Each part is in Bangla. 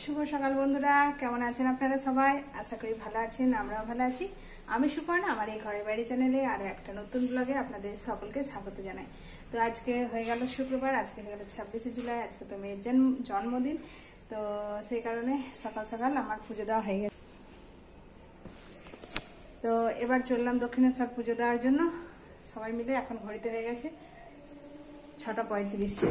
শুভ সকাল বন্ধুরা, কেমন আছেন আপনারা সবাই? আশা করি ভালো আছেন, আমরাও ভালো আছি। আমি সুপর্ণা, আমার এই ঘরের বাড়ি চ্যানেলে আরো একটা নতুন ব্লগে আপনাদের সকলকে স্বাগত জানাই। তো আজকে হয়ে গেল শুক্রবার, আজকে হয়ে গেল 26শে জুলাই। আজকে তো মেয়ের জন্মদিন, তো সেই কারণে সকাল সকাল আমার পুজো দেওয়া হয়ে গেছে। তো এবার চললাম দক্ষিণেশ্বর পুজো দেওয়ার জন্য। সবাই মিলে এখন ঘড়িতে হয়ে গেছে 6:35।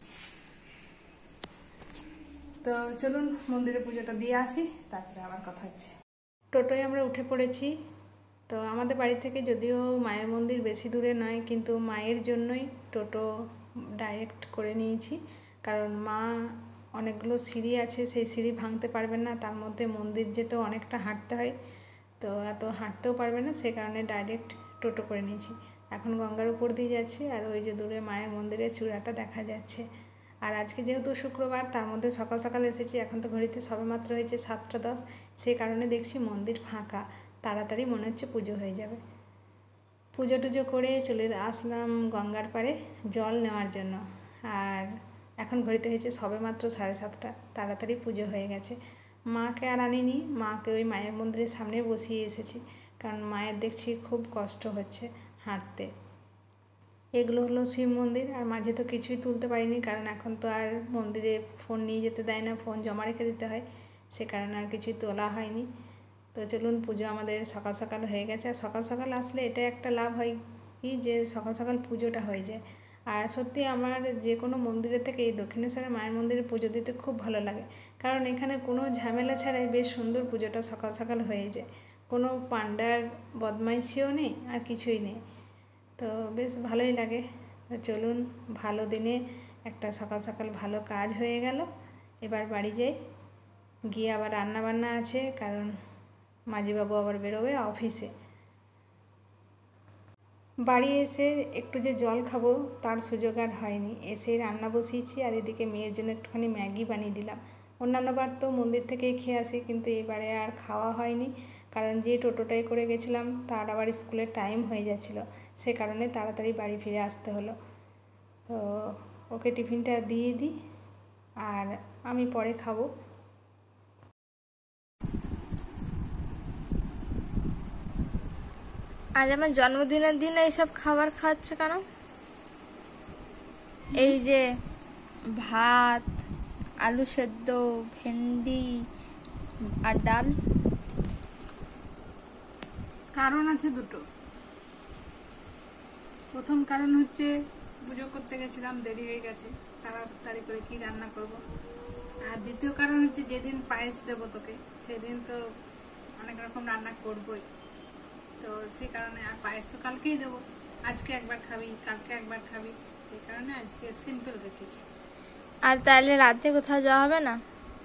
তো চলুন মন্দিরে পুজোটা দিয়ে আসি, তারপরে আবার কথা হচ্ছে। টোটোয় আমরা উঠে পড়েছি। তো আমাদের বাড়ি থেকে যদিও মায়ের মন্দির বেশি দূরে নয়, কিন্তু মায়ের জন্যই টোটো ডাইরেক্ট করে নিয়েছি। কারণ মা অনেকগুলো সিঁড়ি আছে, সেই সিঁড়ি ভাঙতে পারবেন না, তার মধ্যে মন্দির যেতেও অনেকটা হাঁটতে হয়, তো এত হাঁটতেও পারবে না, সেই কারণে ডাইরেক্ট টোটো করে নিয়েছি। এখন গঙ্গার উপর দিয়ে যাচ্ছি, আর ওই যে দূরে মায়ের মন্দিরের চূড়াটা দেখা যাচ্ছে। আর আজকে যেহেতু শুক্রবার, তার মধ্যে সকাল সকাল এসেছি, এখন তো ঘড়িতে সবেমাত্র হয়েছে 7:10, সেই কারণে দেখছি মন্দির ফাঁকা। তাড়াতাড়ি মনে হচ্ছে পুজো হয়ে যাবে। পুজো টুজো করে চলে আসলাম গঙ্গার পাড়ে জল নেওয়ার জন্য। আর এখন ঘড়িতে হয়েছে সবেমাত্র 7:30, তাড়াতাড়ি পুজো হয়ে গেছে। মাকে আর আনিনি, মাকে ওই মায়ের মন্দিরের সামনে বসিয়ে এসেছি, কারণ মায়ের দেখছি খুব কষ্ট হচ্ছে হাঁটতে। এগুলো হলো শিব মন্দির, আর মাঝে তো কিছুই তুলতে পারিনি, কারণ এখন তো আর মন্দিরে ফোন নিয়ে যেতে দেয় না, ফোন জমা রেখে দিতে হয়, সে কারণে আর কিছুই তোলা হয়নি। তো চলুন, পুজো আমাদের সকাল সকাল হয়ে গেছে। আর সকাল সকাল আসলে এটা একটা লাভ হয় কি, যে সকাল সকাল পুজোটা হয়ে যায়। আর সত্যি আমার যে কোনো মন্দিরের থেকে এই দক্ষিণেশ্বরের মায়ের মন্দিরে পুজো দিতে খুব ভালো লাগে, কারণ এখানে কোনো ঝামেলা ছাড়াই বেশ সুন্দর পুজোটা সকাল সকাল হয়ে যায়। কোনো পান্ডার বদমাইশিও নেই, আর কিছুই নেই, তো বেশ ভালোই লাগে। তো চলুন, ভালো দিনে একটা সকাল সকাল ভালো কাজ হয়ে গেল। এবার বাড়ি যাই, গিয়ে আবার রান্না বান্না আছে, কারণ মাঝিবাবু আবার বেরোবে অফিসে। বাড়ি এসে একটু যে জল খাবো তার সুযোগ আর হয়নি, এসে রান্না বসিয়েছি। আর এদিকে মেয়ের জন্য একটুখানি ম্যাগি বানিয়ে দিলাম। অন্যান্যবার তো মন্দির থেকেই খেয়ে আসি, কিন্তু এবারে আর খাওয়া হয়নি, কারণ যে টোটোটাই করে গেছিলাম তার আবার স্কুলের টাইম হয়ে যাচ্ছিলো, সে কারণে তাড়াতাড়ি বাড়ি ফিরে আসতে হলো। তো ওকে টিফিনটা দিয়ে দিই, আর আমি পরে খাবো। আজ আমার জন্মদিনের দিন এইসব খাবার খাচ্ছ কেন? এই যে ভাত, আলু সেদ্ধ, ভেন্ডি আর ডাল। কারণ আছে দুটো। প্রথম কারণ হচ্ছে পুজো করতে গেছিলাম, দেরি হয়ে গেছে, তাড়াতাড়ি করে কি রান্না করব। আর দ্বিতীয় কারণ হচ্ছে যেদিন পায়েস দেবো তোকে, সেদিন তো অনেক রকম রান্না করবই, তো সেই কারণে। আর পায়েস তো কালকেই দেবো, আজকে একবার খাবি, কালকে একবার খাবি, সেই কারণে আজকে সিম্পল রেখেছি। আর তাহলে রাতে কোথাও যাওয়া হবে না?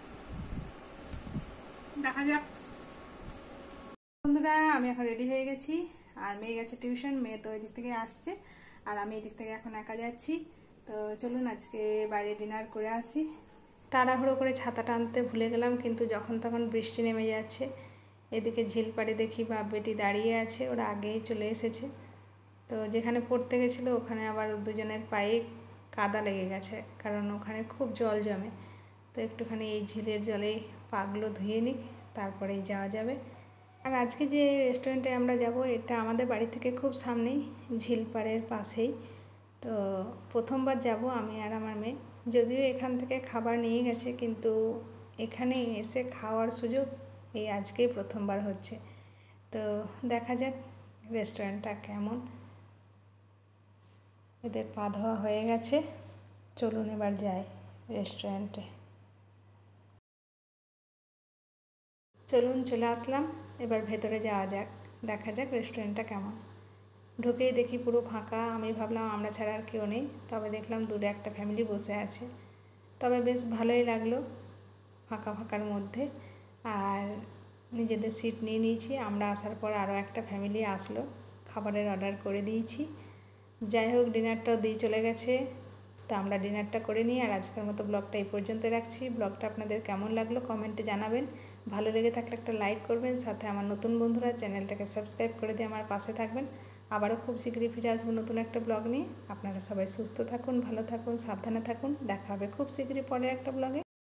দেখা যাক। বন্ধুরা, আমি এখন রেডি হয়ে গেছি, আর মেয়ে গেছে টিউশন। মেয়ে তো ওই দিক থেকে আসছে, আর আমি এদিক থেকে এখন একা যাচ্ছি। তো চলুন আজকে বাইরে ডিনার করে আসি। তাড়াহুড়ো করে ছাতাটা আনতে ভুলে গেলাম, কিন্তু যখন তখন বৃষ্টি নেমে যাচ্ছে। এদিকে ঝিলপাড়ে দেখি বাপ বেটি দাঁড়িয়ে আছে, ওরা আগেই চলে এসেছে। তো যেখানে পড়তে গেছিলো ওখানে আবার দুজনের পায়ে কাদা লেগে গেছে, কারণ ওখানে খুব জল জমে। তো একটুখানি এই ঝিলের জলে পাগুলো ধুয়ে নিক, তারপরেই যাওয়া যাবে। আর আজকে যে রেস্টুরেন্টে আমরা যাব, এটা আমাদের বাড়ি থেকে খুব সামনেই, ঝিলপাড়ের পাশেই। তো প্রথমবার যাব আমি আর আমার মেয়ে। যদিও এখান থেকে খাবার নিয়ে গেছে, কিন্তু এখানে এসে খাওয়ার সুযোগ এই আজকেই প্রথমবার হচ্ছে। তো দেখা যাক রেস্টুরেন্টটা কেমন। এদের পা ধোয়া হয়ে গেছে, চলুন এবার যাই রেস্টুরেন্টে। চলুন, চলে আসলাম, এবার ভেতরে যাওয়া যাক, দেখা যাক রেস্টুরেন্টটা কেমন। ঢুকেই দেখি পুরো ফাঁকা। আমি ভাবলাম আমরা ছাড়া আর কেউ নেই, তবে দেখলাম দূরে একটা ফ্যামিলি বসে আছে। তবে বেশ ভালোই লাগলো ফাঁকা ফাঁকার মধ্যে। আর নিজেদের সিট নিয়ে নিয়েছি। আমরা আসার পর আরও একটা ফ্যামিলি আসলো, খাবারের অর্ডার করে দিয়েছি। যাই হোক, ডিনারটাও দিয়ে চলে গেছে, তো আমরা ডিনারটা করে নিই। আর আজকের মতো ব্লগটা এই পর্যন্ত রাখছি। ব্লগটা আপনাদের কেমন লাগলো কমেন্টে জানাবেন। ভালো লেগে থাকলে একটা লাইক করবেন, সাথে আমার নতুন বন্ধুরা চ্যানেলটাকে সাবস্ক্রাইব করে দিয়ে আমার পাশে থাকবেন। আবারও খুব শীঘ্রই ফিরে আসবো নতুন একটা ব্লগ নিয়ে। আপনারা সবাই সুস্থ থাকুন, ভালো থাকুন, সাবধানে থাকুন। দেখা হবে খুব শীঘ্রই পরের একটা ব্লগে।